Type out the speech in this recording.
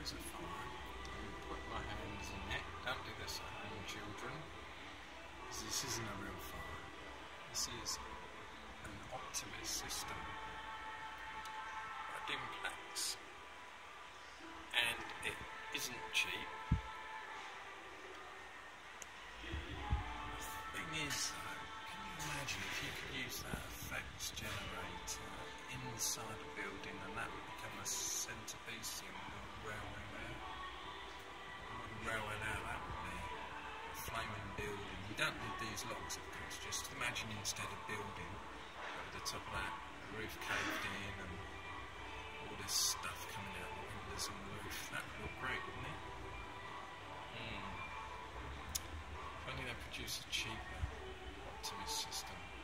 is a fire. And put my hands in it. Don't do this at home, children. This isn't a real fire. This is an Opti-Mist system by Dimplex. And it isn't cheap. The thing is though, can you imagine if you could use that effects generator inside a building and that would become a centrepiece in the railway there? Railway now, that would be a flaming building. You don't need these logs of course, just imagine instead of building over the top of that, the roof caved in and all this stuff coming out the windows and the roof. That would look great, wouldn't it? If only they produce a cheaper Opti-Mist system.